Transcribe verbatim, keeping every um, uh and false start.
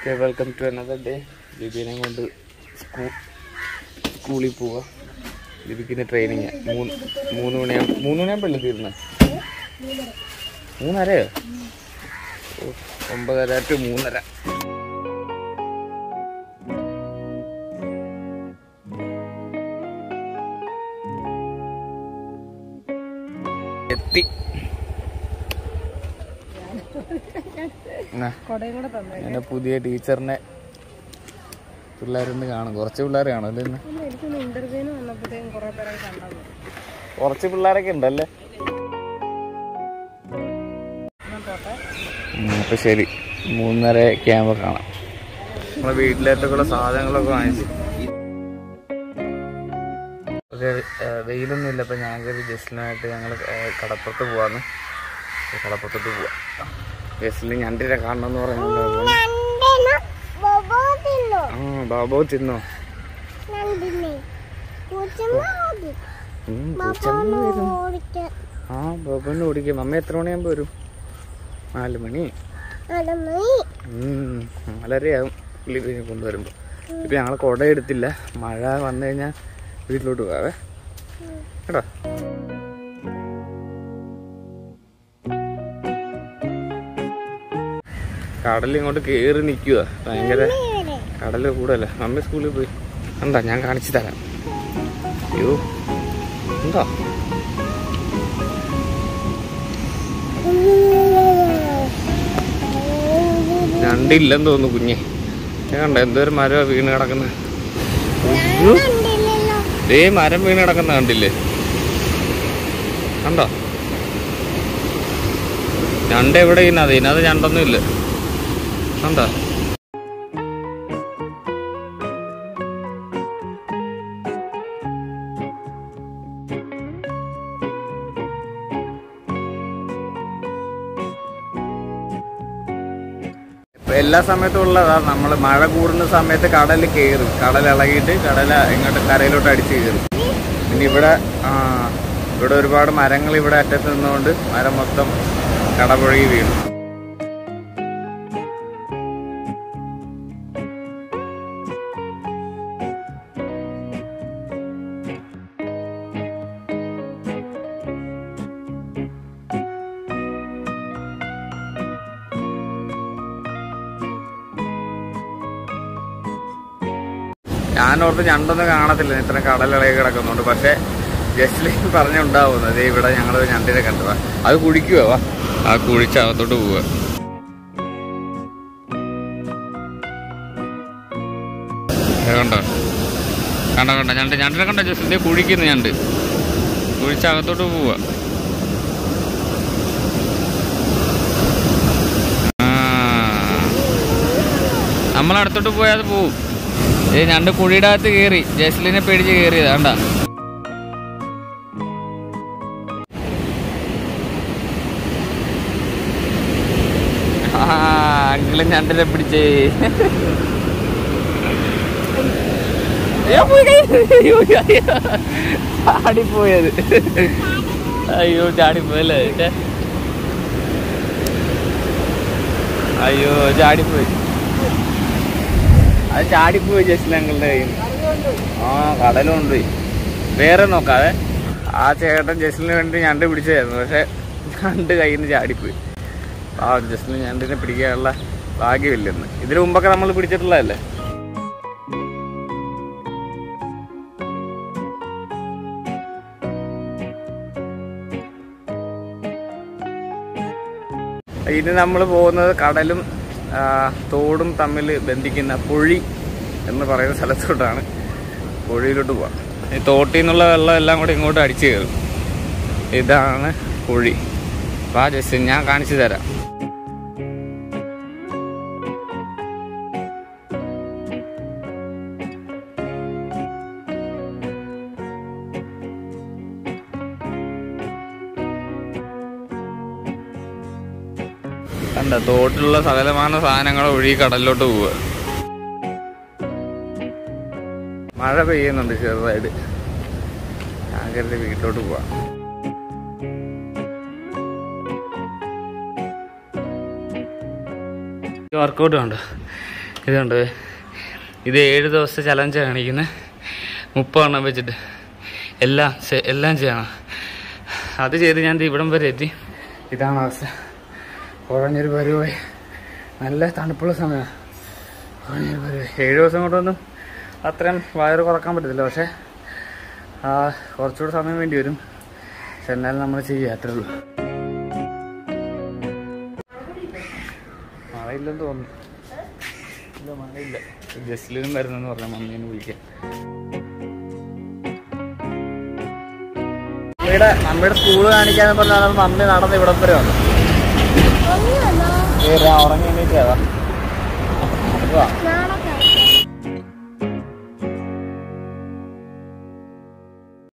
Okay, welcome to another day. Libine കൊണ്ട് school സ്കൂളിൽ പോവാ. ലിബിക്കിന് ട്രെയിനിങ് മൂന്ന് മൂന്ന് മണിയാകുമ്പോൾ മൂന്ന് മണിയാകുമ്പോഴല്ലേ തീരുന്നത്? മൂന്നരയോ? ഒമ്പതര ടു മൂന്നര. എത്തി. എന്നെ പുതിയ ടീച്ചറിനെ പിള്ളേരൊന്ന് കാണും. കുറച്ച് പിള്ളേർ കാണും അല്ലേ? ഇന്ന് കുറച്ച് പിള്ളേരൊക്കെ ഉണ്ടല്ലേ? അപ്പൊ ശരി, മൂന്നര ക്യാമ്പ് കാണാം. നമ്മളെ വീട്ടിലേക്കൊക്കെയുള്ള സാധനങ്ങളൊക്കെ വാങ്ങിച്ചു. വെയിലൊന്നും ഇല്ല. അപ്പൊ ഞാൻ കയറി ജസ്റ്റിനായിട്ട് ഞങ്ങൾ കടപ്പുറത്ത് പോവാന്ന്. കടപ്പുറത്തോട്ട് പോവാ. ജസ്റ്റിന് ഞണ്ടിനെ കാണണമെന്ന് പറയുന്നത്. ആ ബാബോ തിന്നോ? ആ ബാബുവിനെ ഓടിക്കാം. അമ്മ എത്ര മണിയാകുമ്പോ വരും? നാല് മണി നാലരയാവും ലിബിനെ കൊണ്ടുവരുമ്പോ. ഇപ്പൊ ഞങ്ങൾ കുട എടുത്തില്ല. മഴ വന്നു കഴിഞ്ഞാൽ വീട്ടിലോട്ട് പോവാവേ കേട്ടോ. കടലിൽ ഇങ്ങോട്ട് കേറി നിൽക്കുക. ഭയങ്കര കടല് കൂടല്ലേ. മമ്മി സ്കൂളിൽ പോയി എന്താ ഞാൻ കാണിച്ചു തരാം. അയ്യോ എന്താ ഞണ്ടില്ലെന്ന് തോന്നുന്നു കുഞ്ഞെ. ഞാൻ കണ്ട എന്തോരം മരം വീണ് കിടക്കുന്ന. ഏ മരം വീണ് കിടക്കുന്ന കണ്ടില്ലേ? കണ്ടോ ഞണ്ട് എവിടെ ഇന്നത്? ഇതിനകത്ത് ഞണ്ടൊന്നും ഇല്ല. കണ്ടോ? എല്ലാ സമയത്തും ഉള്ളതാ. നമ്മൾ മഴ കൂടുന്ന സമയത്ത് കടൽ കയറും. കടൽ ഇളകിയിട്ട് കടല ഇങ്ങോട്ട് കരയിലോട്ട് അടിച്ച് കയറും. പിന്നെ ഇവിടെ ആ ഇവിടെ ഒരുപാട് മരങ്ങൾ ഇവിടെ അറ്റത്ത് നിന്നുകൊണ്ട് മരം മൊത്തം കടപുഴകി വീണു. ഞാനോർത്ത് ഞണ്ടൊന്നും കാണത്തില്ല ഇത്ര കടലിളകി കിടക്കുന്നുണ്ട്. പക്ഷെ ജസ്റ്റിലേക്ക് പറഞ്ഞുണ്ടാവുന്നത് ഇവിടെ ഞങ്ങൾ ഞണ്ടിനെ കണ്ടു. അത് കുഴിക്കുവാ. ആ കുഴിച്ച് അകത്തോട്ട് പോവുക. കണ്ടോ കണ്ടോ കണ്ടോ ഞണ്ട് ഞണ്ടിനെ കണ്ടോ? ജസ്റ്റിനെ കുഴിക്കുന്നു. ഞണ്ട് കുഴിച്ച് അകത്തോട്ട് പോവുക. ആ നമ്മളടുത്തോട്ട് പോയാൽ അത് പോവും. ഏ ഞണ്ട് കുഴിയുടെ അകത്ത് കയറി. ജസ്ലിനെ പേടിച്ച് കയറിയത് കണ്ട. ആ അങ്കിളും ഞണ്ടിനെ പിടിച്ചേ. ചാടിപ്പോയത്. അയ്യോ ചാടിപ്പോയല്ലേ? അയ്യോ ചാടിപ്പോയി. അത് ചാടിപ്പോയി ജസ്റ്റിന് ഞങ്ങളുടെ കയ്യിൽ. ആ കടലുണ്ട്. വേറെ നോക്കാതെ ആ ചേട്ടൻ ജസ്റ്റിന് വേണ്ടി ഞണ്ട് പിടിച്ചായിരുന്നു. പക്ഷെ ഞണ്ട് കയ്യിൽ നിന്ന് ചാടിപ്പോയി. ആ ജസ്റ്റിന് ഞണ്ടിനെ പിടിക്കാനുള്ള ഭാഗ്യമില്ലെന്ന്. ഇതിനു മുമ്പൊക്കെ നമ്മൾ പിടിച്ചിട്ടുള്ളതല്ലേ. ഇനി നമ്മൾ പോകുന്നത് കടലും തോടും തമ്മിൽ ബന്ധിക്കുന്ന പൊഴി എന്ന് പറയുന്ന സ്ഥലത്തോട്ടാണ്. പൊഴിയിലോട്ട് പോവാം. ഈ തോട്ടിൽ നിന്നുള്ള വെള്ളം എല്ലാം കൂടെ ഇങ്ങോട്ട് അടിച്ചു കയറും. ഇതാണ് പൊഴി. വാ ജസ്റ്റ് ഞാൻ കാണിച്ചു തരാം. കണ്ട തോട്ടിലുള്ള സകലമാന സാധനങ്ങൾ ഒഴുകി കടലിലോട്ട് പോവുക. മഴ പെയ്യുന്നുണ്ട് ചെറുതായിട്ട്. ഞാൻ കരുതി വീട്ടിലോട്ട് പോവാം. വർക്കൗട്ട് ഉണ്ട്. ഇതുണ്ട്, ഇത് ഏഴ് ദിവസത്തെ ചലഞ്ച് കാണിക്കുന്നത്. മുപ്പതെണ്ണം വെച്ചിട്ട് എല്ലാം എല്ലാം ചെയ്യണം. അത് ചെയ്ത് ഞാൻ ഇവിടം വരെ എത്തി. ഇതാണ് അവസ്ഥ. കുഴഞ്ഞൊരു പരുവായി. നല്ല തണുപ്പുള്ള സമയമാണ്. കുഴഞ്ഞൊരു പരുവായി. ഏഴ് ദിവസം കൊണ്ടൊന്നും അത്രയും വയറ് കുറക്കാൻ പറ്റത്തില്ല. പക്ഷേ കുറച്ചുകൂടെ സമയം വേണ്ടി വരും. പക്ഷെ എന്നാലും നമ്മൾ ചെയ്യുക, അത്രേ ഉള്ളൂ. മഴയില്ലെന്ന് തോന്നുന്നു. ഇല്ല, മഴയില്ല. ജസ്ലിനും വരുന്നെന്ന് പറഞ്ഞ മമ്മീനെ വിളിക്കാൻ. ഇവിടെ മമ്മിയുടെ സ്കൂള് കാണിക്കാന്ന് പറഞ്ഞാൽ മമ്മി നടന്ന് ഇവിടം വരെ വന്നു. ഉറങ്ങി എണീറ്റാ